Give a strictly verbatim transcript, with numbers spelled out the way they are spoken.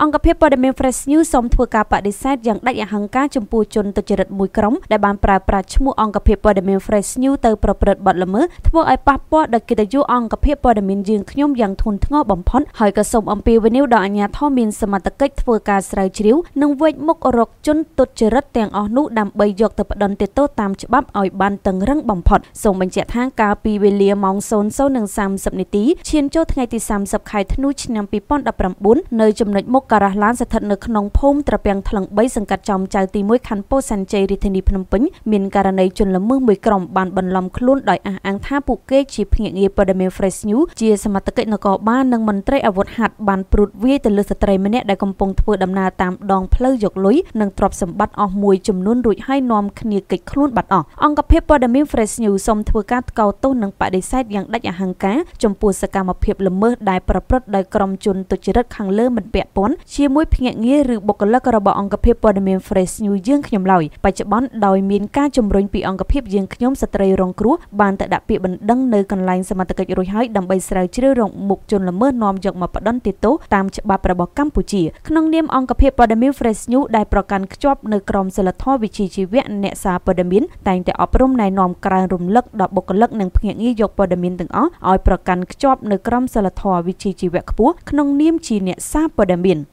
អង្គភាពព័ត៌មាន Fresh News សូមធ្វើការបដិសេធយ៉ាងដាច់អហង្ការចំពោះជនទុច្ចរិតមួយក្រុមដែលបានប្រើប្រាស់ឈ្មោះអង្គភាពព័ត៌មាន Fresh News ទៅប្រព្រឹត្តបទល្មើសធ្វើឲ្យប៉ះពាល់ដល់កិត្តិយសអង្គភាពព័ត៌មានយើងខ្ញុំយ៉ាងធ្ងន់ធ្ងរបំផុតហើយក៏សូមអំពាវនាវដល់អាជ្ញាធរមានសមត្ថកិច្ចធ្វើការស្រាវជ្រាវនិងវេចមុខរកជនទុច្ចរិតទាំងអស់នោះដើម្បីយកទៅផ្តន្ទាទោសតាមច្បាប់ឲ្យបានតឹងរ៉ឹងបំផុតសូមបញ្ជាក់ថាកាលពីវេលាម៉ោង ศูนย์ ศูนย์ សាមសិប នាទីឈានចូលថ្ងៃទីសាមសិបខែធ្នូឆ្នាំ ពីរពាន់ដប់ប្រាំបួននៅចំណុចមុខការ៉ាស់ឡានស្ថិតនៅក្នុងភូមិត្រពាំងថ្លឹងបីសង្កាត់ចំចៅទីមួយខណ្ឌពោធិ៍សែនជ័យរាជធានីភ្នំពេញមានករណីជនល្មើសមួយក្រុមបានបន្លំខ្លួនដោយអះអាងថាពួកគេជាភ្នាក់ងារព័ត៌មាន Fresh News ជាសមត្ថកិច្ចនគរបាលនិងមន្ត្រីអាវុធហត្ថបានព្រួតវាយទៅលើស្ត្រីម្នាក់ដែលកំពុងធ្វើដំណើរតាមដងផ្លូវយកលុយនិងទ្រព្យសម្បត្តិអស់មួយចំនួនរួចហើយនាំគ្នាគេចខ្លួនបាត់អស់អង្គភាពព័ត៌មាន Fresh News សូមធ្វើការថ្កោលទោសនិងបដិសេធយ៉ាងដាច់អហង្ការចំពោះសកម្មភាពល្មើសដែលប្រព្រឹត្តដោយក្រុមជនទុច្ចរិតខាងលើមិនពាក់ព័ន្ធជាមួយភ្នាក់ងារឬបុគ្គលិករបស់អង្គភាពព័ត៌មាន Fresh News យើងខ្ញុំឡើយបច្ចុប្បន្នដោយមានការជំរុញពីអង្គភាពយើងខ្ញុំស្ត្រីរងគ្រោះបានទៅដាក់ពាក្យបណ្ដឹងនៅកន្លែងសមត្ថកិច្ចរួចហើយដើម្បីស្រាវជ្រាវរកមុខជនល្មើសនាំយកមកផ្តន្ទាទោសតាមច្បាប់របស់កម្ពុជាក្នុងនាមអង្គភាពព័ត៌មាន Fresh News ដែលប្រកាន់ខ្ជាប់នៅក្រមសីលធម៌វិជ្ជាជីវៈអ្នកសារព័ត៌មានតែងតែអប់រំណែនាំក្រើនរំលឹកដល់បុគ្គលិកនិងភ្នាក់ងារយកព័ត៌មានទាំងអស់ឲ្យប្រកាន់ខ្ជាប់នៅក្រមសីលធម៌វិជ្ជាជីវៈខ្ពស់ក្នុងនាមជាអ្នកសារព័ត៌មាន